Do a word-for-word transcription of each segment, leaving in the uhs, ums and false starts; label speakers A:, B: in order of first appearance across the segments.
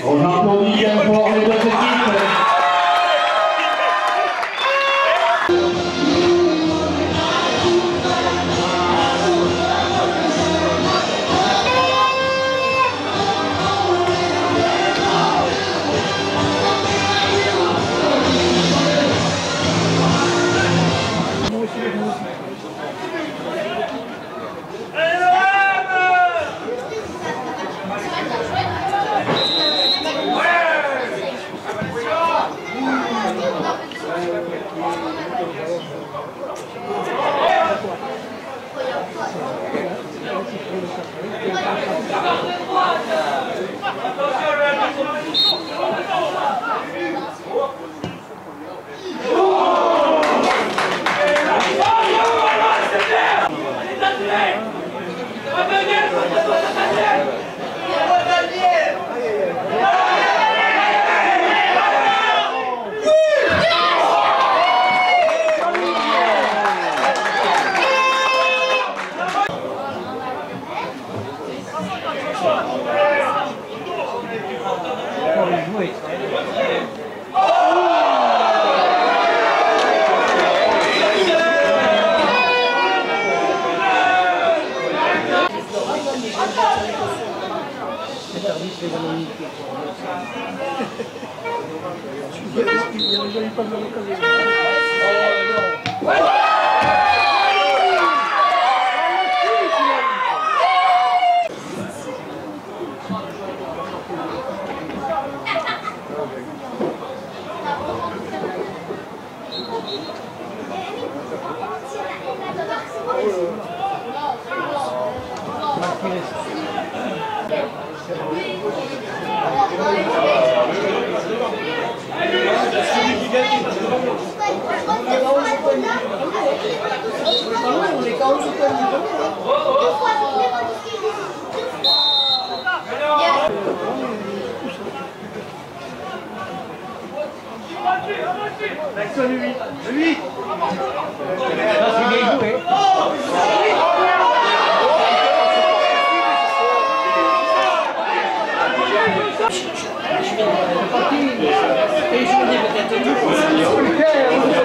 A: On applaudit bien fort les deux équipes.
B: L'action du huit. Le huit. Ça c'est bien joué. Et je me dis peut-être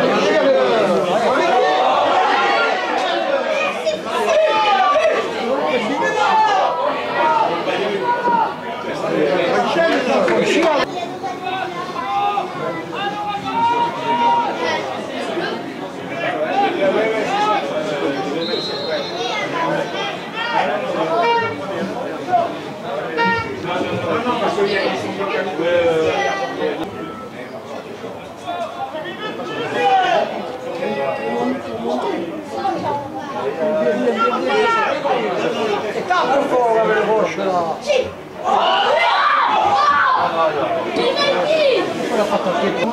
B: è tanto fuoco per il vostro. Sì. Poi l'ha fatto anche il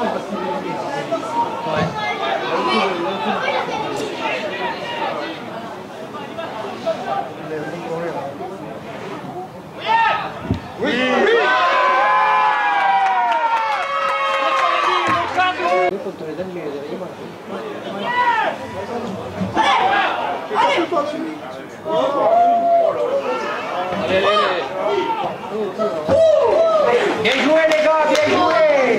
B: Bien joué les gars, bien joué.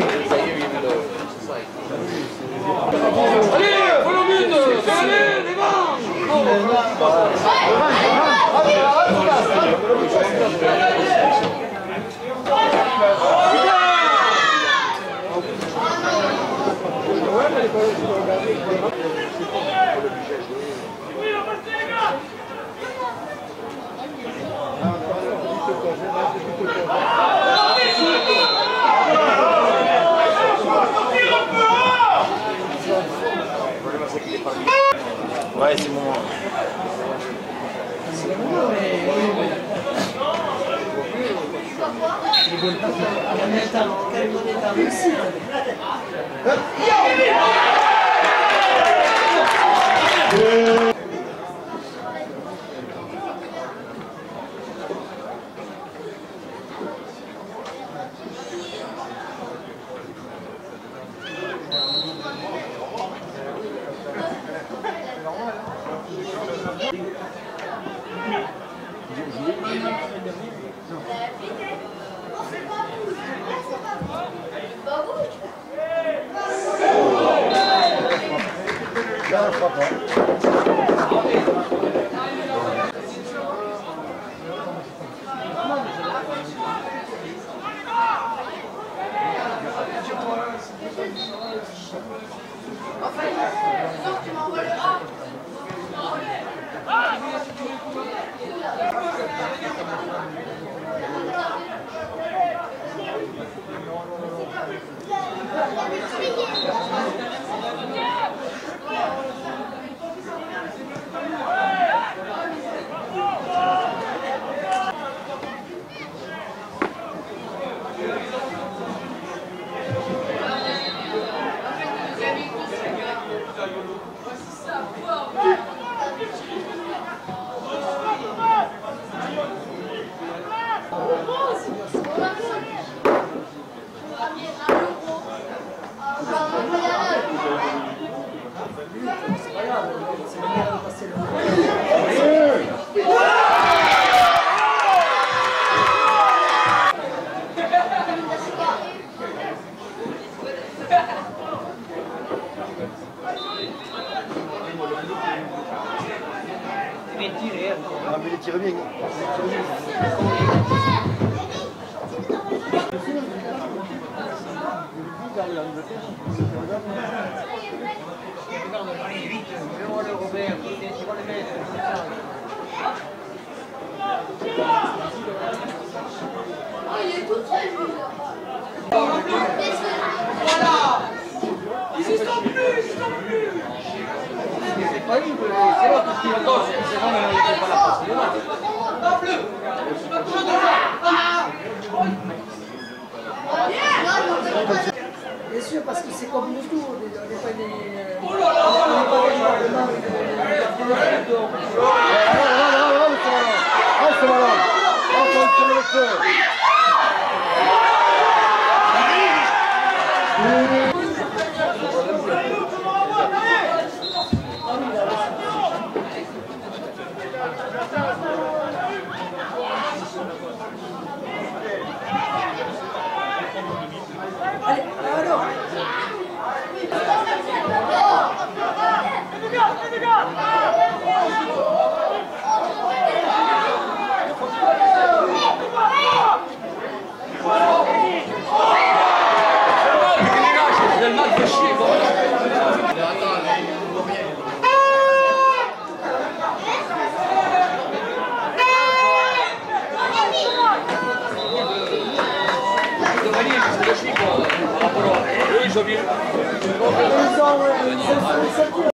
B: Allez, pour le but. Allez les
C: Ouais, c'est mon moment. Ah, mais les tirs bien.
B: Voilà. Ils y sont plus, ils y sont plus.
D: C'est pas libre, c'est là parce qu'il attend, c'est vraiment il n'est pas là parce qu'il est là.
B: Non, bleu.
E: Bien sûr, parce que c'est comme nous tous, on n'est pas des...
B: Oh là là.
E: Allez, alors
D: Le match de chier, bon. Eux, ils ont bien.